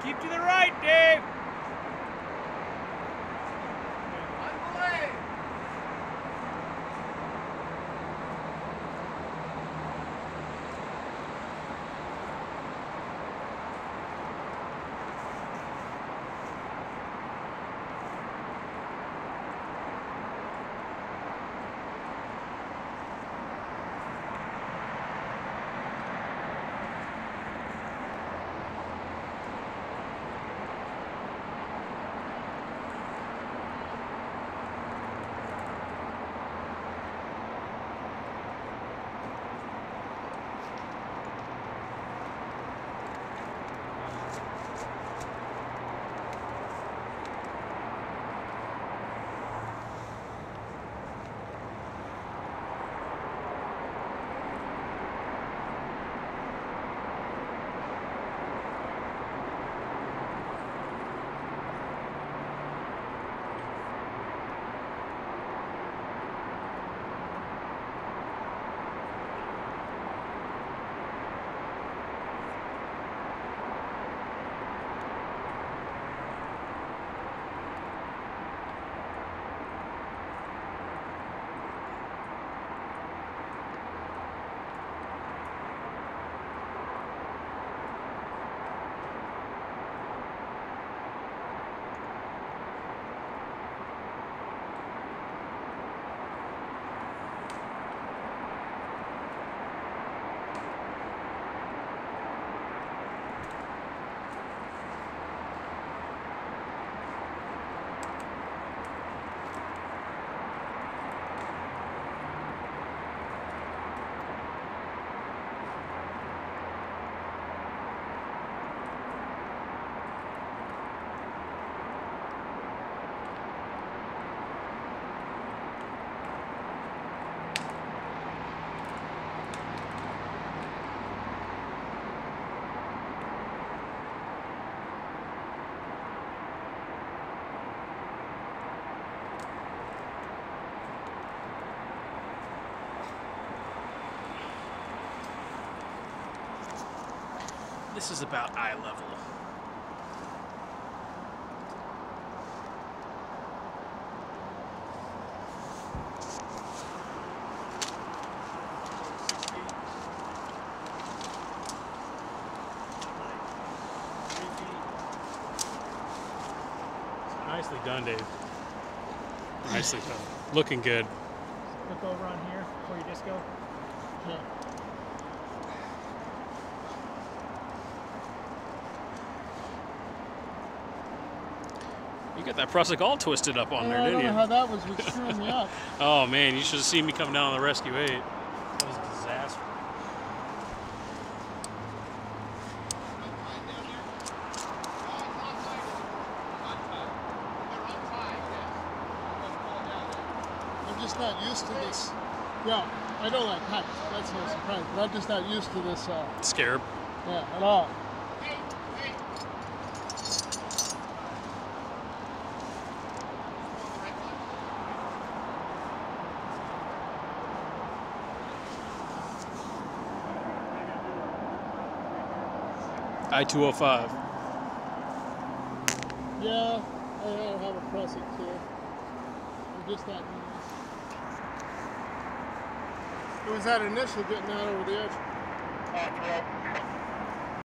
Keep to the right, Dave. This is about eye level. Nicely done, Dave. Nicely done. Looking good. Look over on here before you disco. Yeah. You got that Prussic all twisted up on there, didn't you? I don't know how that was screwing me up. Oh man, you should have seen me come down on the Rescue 8. That was a disaster. I'm just not used to this. Yeah, I don't like height. That's no surprise. But I'm just not used to this. Scarab. Yeah, at all. I-205. Yeah, I have a Prussic too. I'm just not used. It was that initial getting out over the edge.